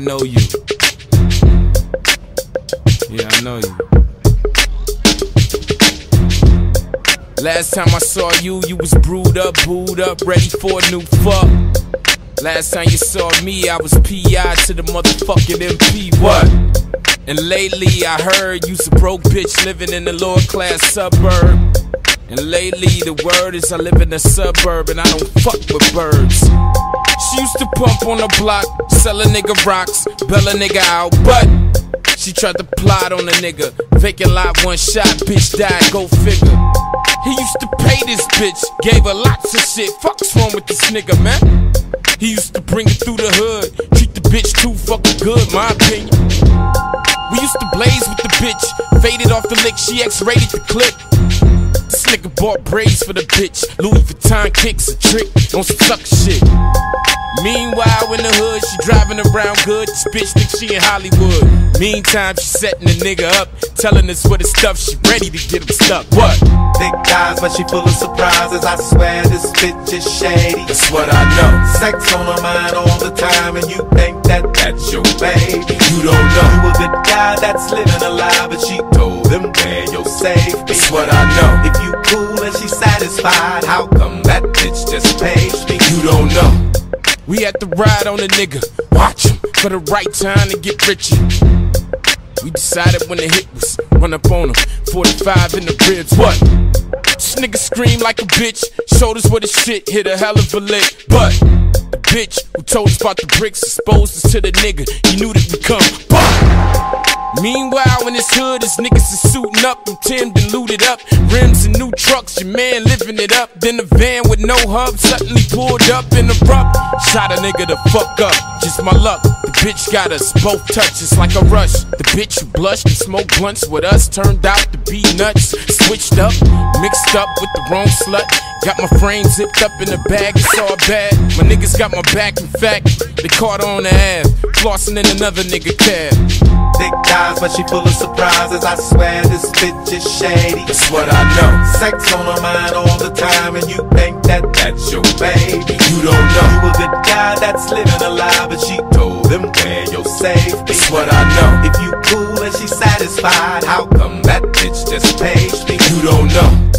know you. Yeah, I know you. Last time I saw you, you was brewed up, booed up, ready for a new fuck. Last time you saw me, I was PI to the motherfucking MP, what? And lately I heard you's a broke bitch living in a lower class suburb. And lately the word is I live in a suburb and I don't fuck with birds. She used to pump on the block, sell a nigga rocks, bail a nigga out, but she tried to plot on a nigga. Vacant lot, one shot, bitch died, go figure. He used to pay this bitch, gave her lots of shit. Fuck's wrong with this nigga, man? He used to bring it through the hood, treat the bitch too fucking good, my opinion. We used to blaze with the bitch, faded off the lick, she X-rated the clip. This nigga bought braids for the bitch, Louis Vuitton kicks a trick on some sucker shit. Meanwhile in the hood, she driving around good, this bitch thinks she in Hollywood. Meantime, she setting the nigga up, telling us what his stuff, she ready to get him stuck. What? Thick eyes, but she full of surprises. I swear this bitch is shady. That's what I know. Sex on her mind all the time, and you think that that's your baby. You don't know. You a good guy that's living alive, but she told him where your safety. That's what I know. If you cool and she satisfied, how come that bitch just pays me? You don't know. We had to ride on a nigga, watch him for the right time to get richer. We decided when the hit was run up on him, 45 in the ribs. What? This nigga screamed like a bitch, showed us what his shit hit a hell of a lick. But the bitch who told us about the bricks exposed us to the nigga. He knew that we come. But meanwhile in his hood, his niggas is suiting up, them Tim been looted up, rims and new trucks, your man living it up. Then the van with no hub suddenly pulled up in the rough, shot a nigga the fuck up, just my luck. The bitch got us both touched, it's like a rush. The bitch who blushed and smoked blunts with us turned out to be nuts. Switched up, mixed up with the wrong slut. Got my frame zipped up in the bag, it's all bad. My niggas got my back, in fact, they caught on the ass, flossing in another nigga cab. Thick eyes, but she full of surprises. I swear this bitch is shady. That's what I know. Sex on her mind all the time, and you think that that's your baby. You don't know. You a good guy that's living alive, but she told him where your safety. That's what I know. If you cool and she satisfied, how come that bitch just pays me? You don't know.